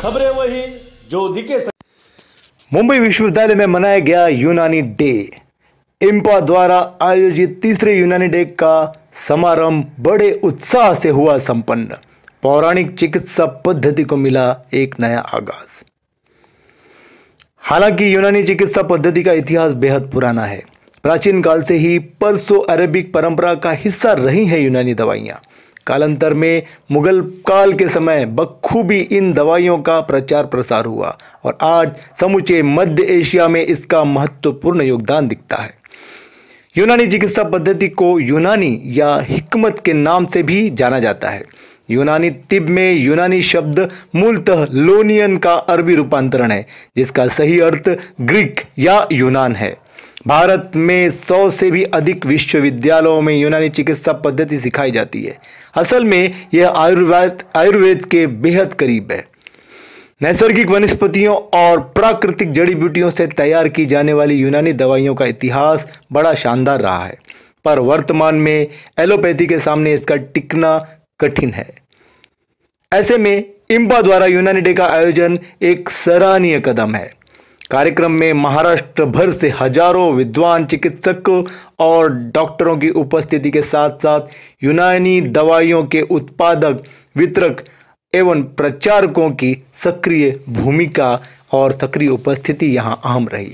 खबरें वही जो दिखे। मुंबई विश्वविद्यालय में मनाया गया यूनानी डे। इम्पा द्वारा आयोजित तीसरे यूनानी डे का समारंभ बड़े उत्साह से हुआ संपन्न। पौराणिक चिकित्सा पद्धति को मिला एक नया आगाज। हालांकि यूनानी चिकित्सा पद्धति का इतिहास बेहद पुराना है। प्राचीन काल से ही पर्सो अरेबिक परंपरा का हिस्सा रही हैं यूनानी दवाइयाँ। कालांतर में मुगल काल के समय बखूबी इन दवाइयों का प्रचार प्रसार हुआ और आज समूचे मध्य एशिया में इसका महत्वपूर्ण योगदान दिखता है। यूनानी चिकित्सा पद्धति को यूनानी या हिकमत के नाम से भी जाना जाता है। यूनानी तिब में यूनानी शब्द मूलतः लोनियन का अरबी रूपांतरण है, जिसका सही अर्थ ग्रीक या यूनान है। भारत में 100 से भी अधिक विश्वविद्यालयों में यूनानी चिकित्सा पद्धति सिखाई जाती है। असल में यह आयुर्वेद के बेहद करीब है। नैसर्गिक वनस्पतियों और प्राकृतिक जड़ी बूटियों से तैयार की जाने वाली यूनानी दवाइयों का इतिहास बड़ा शानदार रहा है, पर वर्तमान में एलोपैथी के सामने इसका टिकना कठिन है। ऐसे में इम्पा द्वारा यूनानी डे का आयोजन एक सराहनीय कदम है। कार्यक्रम में महाराष्ट्र भर से हजारों विद्वान चिकित्सकों और डॉक्टरों की उपस्थिति के साथ साथ यूनानी दवाइयों के उत्पादक, वितरक एवं प्रचारकों की सक्रिय भूमिका और सक्रिय उपस्थिति यहां अहम रही।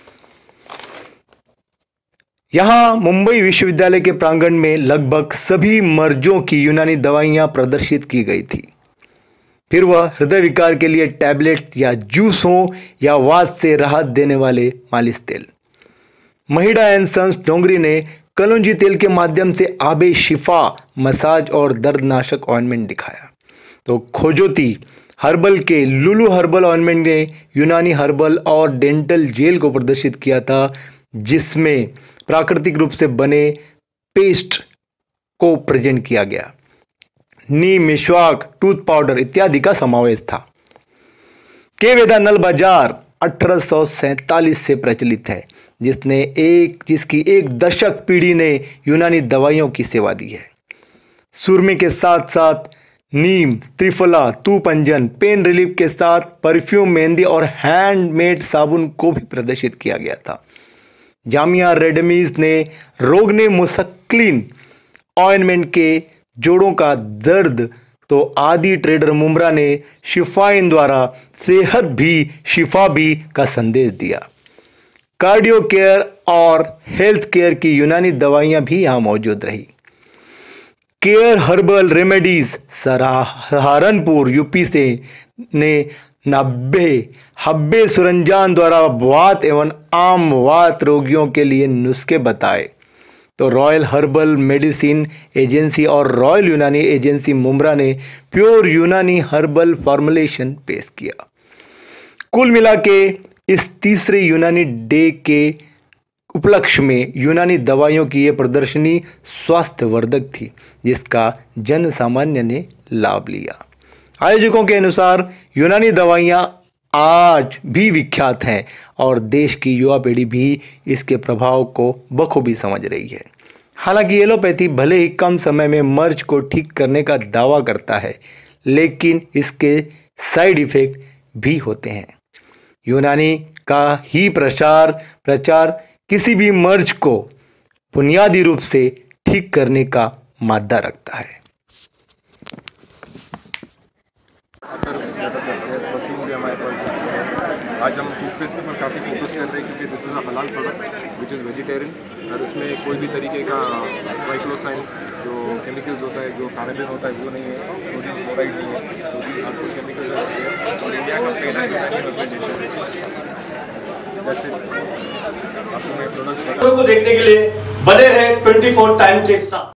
यहां मुंबई विश्वविद्यालय के प्रांगण में लगभग सभी मर्जों की यूनानी दवाइयां प्रदर्शित की गई थी। फिर वह हृदय विकार के लिए टैबलेट या जूस हो या वात से राहत देने वाले मालिश तेल। महिड़ा एंड सन्स डोंगरी ने कलौंजी तेल के माध्यम से आबे शिफा मसाज और दर्दनाशक ऑइंटमेंट दिखाया, तो खोजोती हर्बल के लुलु हर्बल ऑइंटमेंट ने यूनानी हर्बल और डेंटल जेल को प्रदर्शित किया था, जिसमें प्राकृतिक रूप से बने पेस्ट को प्रेजेंट किया गया। नीम, मिश्वाक, टूथ पाउडर इत्यादि का समावेश था। के वेदा नल बाजार 1847 से प्रचलित है, जिसकी एक दशक पीढ़ी ने यूनानी दवाइयों की सेवा दी है। सुरमे के साथ साथ नीम, त्रिफला, तूपंजन, पेन रिलीफ के साथ परफ्यूम, मेहंदी और हैंडमेड साबुन को भी प्रदर्शित किया गया था। जामिया रेडमीज ने रोगने मुसक्लिन ऑइंटमेंट के जोड़ों का दर्द, तो आदि ट्रेडर मुमरा ने शिफाइन द्वारा सेहत भी शिफा भी का संदेश दिया। कार्डियो केयर और हेल्थ केयर की यूनानी दवाइयां भी यहां मौजूद रही। Care herbal remedies Saharanpur UP से ने हब्बे सुरंजान द्वारा वात एवं आम वात रोगियों के लिए नुस्खे बताए, तो रॉयल हर्बल मेडिसिन एजेंसी और रॉयल यूनानी एजेंसी मुमरा ने प्योर यूनानी हर्बल फॉर्मुलेशन पेश किया। कुल मिला के इस तीसरे यूनानी डे के उपलक्ष्य में यूनानी दवाइयों की यह प्रदर्शनी स्वास्थ्यवर्धक थी, जिसका जन सामान्य ने लाभ लिया। आयोजकों के अनुसार यूनानी दवाइयाँ आज भी विख्यात हैं और देश की युवा पीढ़ी भी इसके प्रभाव को बखूबी समझ रही है। हालांकि एलोपैथी भले ही कम समय में मर्ज को ठीक करने का दावा करता है, लेकिन इसके साइड इफेक्ट भी होते हैं। यूनानी का ही प्रचार किसी भी मर्ज को बुनियादी रूप से ठीक करने का मादा रखता है। आज हम टूथपेस्ट के ऊपर काफ़ी फोकस कर रहे हैं, क्योंकि दिस इज़ अ हलाल प्रोडक्ट विच इज़ वेजिटेरियन और उसमें कोई भी तरीके का ट्राइक्लोसाइन जो केमिकल्स होता है, जो पैराबेन होता है, वो नहीं है, सोडियम क्लोराइड नहीं है, तो चीज़ हार्मफुल केमिकल्स है और इंडिया का पहला आपको मैं प्रोडक्ट्स को देखने के लिए बने रहे 24 टाइम के साथ।